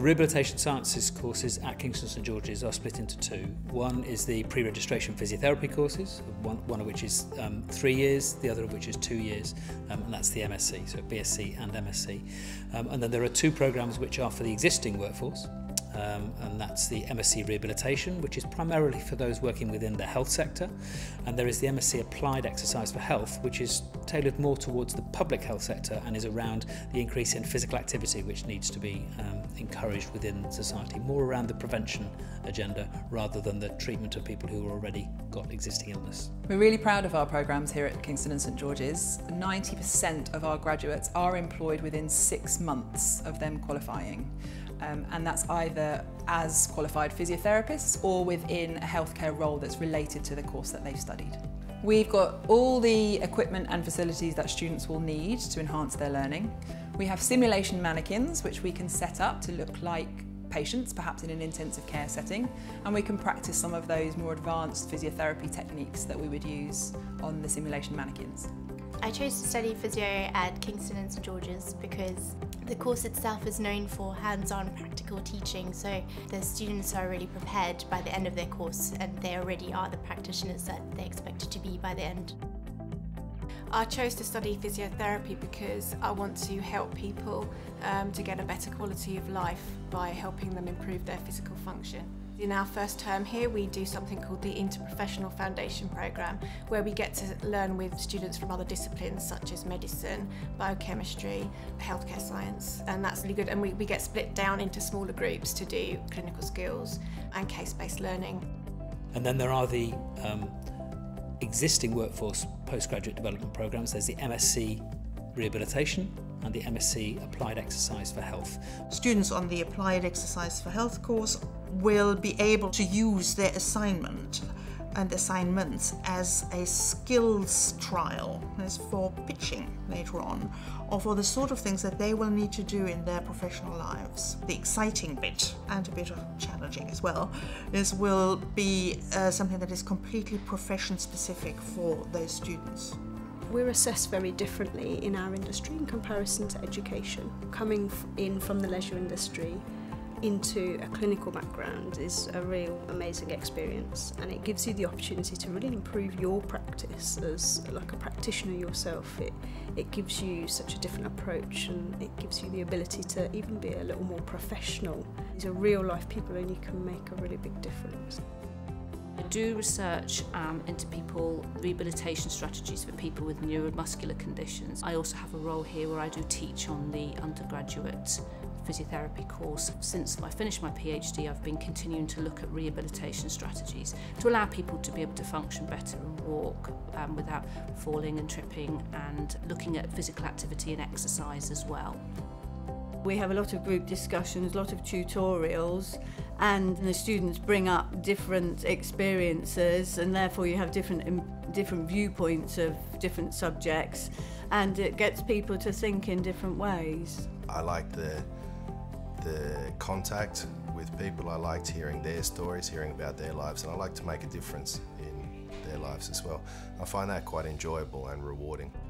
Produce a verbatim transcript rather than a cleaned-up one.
Rehabilitation Sciences courses at Kingston and St George's are split into two. One is the pre-registration physiotherapy courses, one, one of which is um, three years, the other of which is two years, um, and that's the M S c, so B S c and M S c. Um, and then there are two programmes which are for the existing workforce, um, and that's the M S c Rehabilitation, which is primarily for those working within the health sector, and there is the M S c Applied Exercise for Health, which is tailored more towards the public health sector and is around the increase in physical activity which needs to be um, encouraged within society, more around the prevention agenda rather than the treatment of people who have already got existing illness. We're really proud of our programmes here at Kingston and St George's. ninety percent of our graduates are employed within six months of them qualifying. Um, and that's either as qualified physiotherapists or within a healthcare role that's related to the course that they've studied. We've got all the equipment and facilities that students will need to enhance their learning. We have simulation mannequins which we can set up to look like patients, perhaps in an intensive care setting, and we can practice some of those more advanced physiotherapy techniques that we would use on the simulation mannequins. I chose to study physio at Kingston and St George's because the course itself is known for hands-on practical teaching, so the students are already prepared by the end of their course and they already are the practitioners that they expected to be by the end. I chose to study physiotherapy because I want to help people um, to get a better quality of life by helping them improve their physical function. In our first term here we do something called the Interprofessional Foundation Programme, where we get to learn with students from other disciplines such as medicine, biochemistry, healthcare science, and that's really good, and we, we get split down into smaller groups to do clinical skills and case-based learning. And then there are the um, existing workforce postgraduate development programmes. There's the M S c Rehabilitation and the M S c Applied Exercise for Health. Students on the Applied Exercise for Health course will be able to use their assignment and assignments as a skills trial, as for pitching later on, or for the sort of things that they will need to do in their professional lives. The exciting bit, and a bit of challenging as well, is will be uh, something that is completely profession specific for those students. We're assessed very differently in our industry in comparison to education. Coming in from the leisure industry into a clinical background is a real amazing experience, and it gives you the opportunity to really improve your practice as like a practitioner yourself. It, it gives you such a different approach, and it gives you the ability to even be a little more professional. These are real life people and you can make a really big difference. I do research um, into people rehabilitation strategies for people with neuromuscular conditions. I also have a role here where I do teach on the undergraduate physiotherapy course. Since I finished my PhD, I've been continuing to look at rehabilitation strategies to allow people to be able to function better and walk um, without falling and tripping, and looking at physical activity and exercise as well. We have a lot of group discussions, a lot of tutorials, and the students bring up different experiences, and therefore you have different different viewpoints of different subjects, and it gets people to think in different ways. I like the the contact with people. I liked hearing their stories, hearing about their lives, and I like to make a difference in their lives as well. I find that quite enjoyable and rewarding.